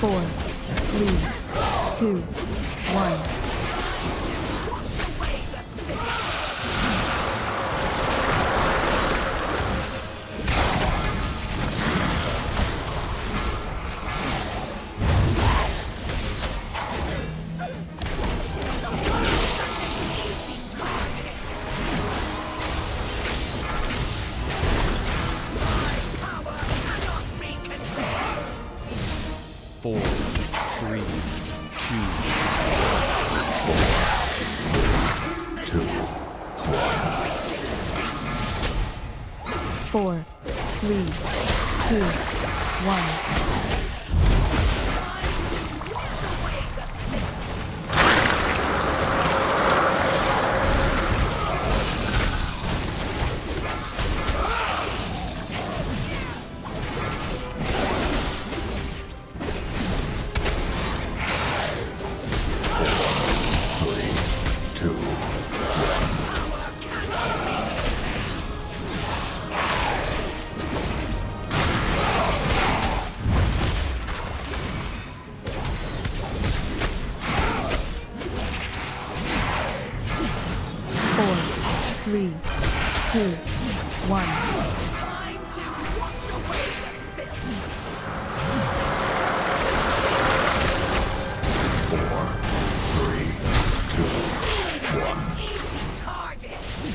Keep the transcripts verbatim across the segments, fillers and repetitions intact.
Four, three, two, one. Four, three, two, Two, one. Four, three, two, one. Three, two, one. Time to wash away the filth. Four, three, two, one. Easy target.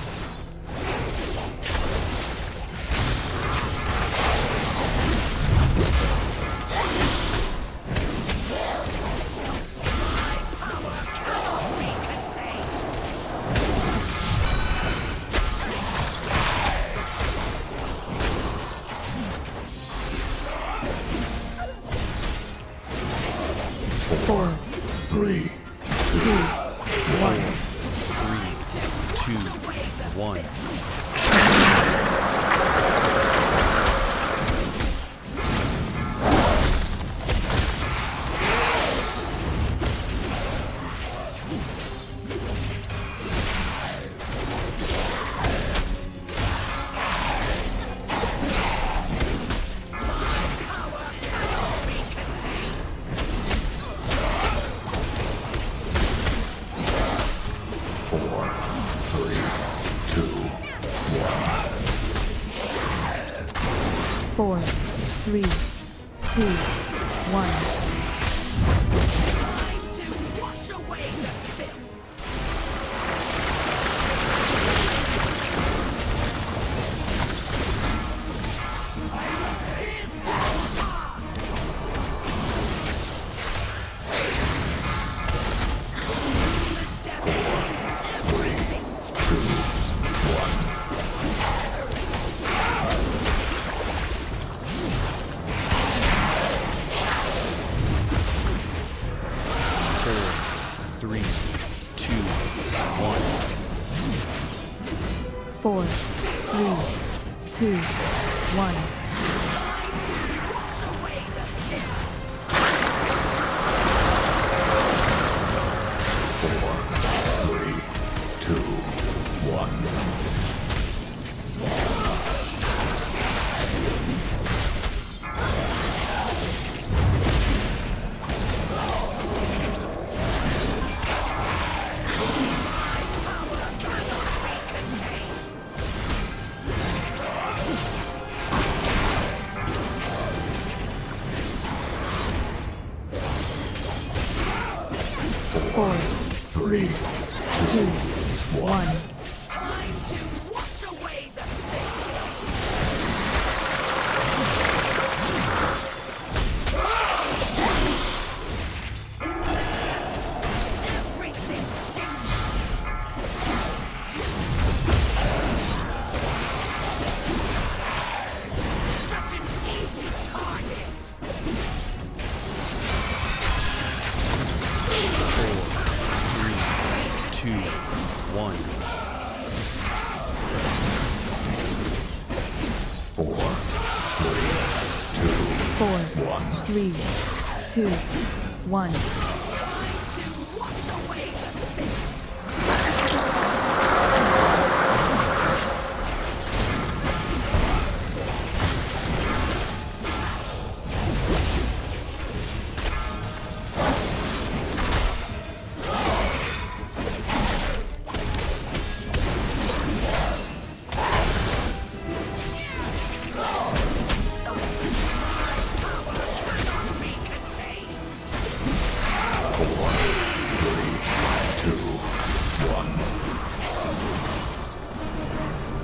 Four, Three, two, one. three, two, one. four, three, two, one. Four, three, two, one. Time to wash away the filth. Three, two, one. Four, three, two, one. Four, three, two, one. Four, Three, two, one. Time to wash away the everything. Such an easy target. Two, one. four, three, two, Four, one. three, two, one. Time to wash away the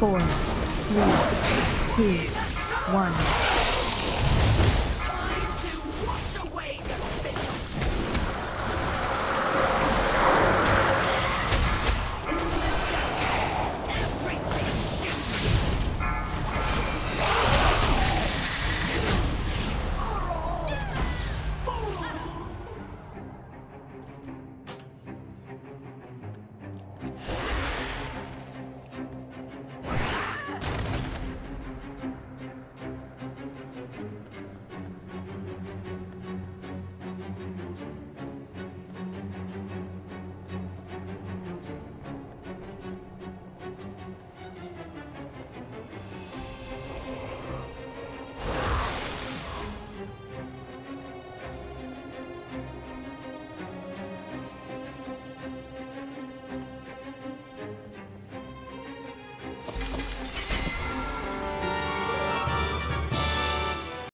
four, three, two, one.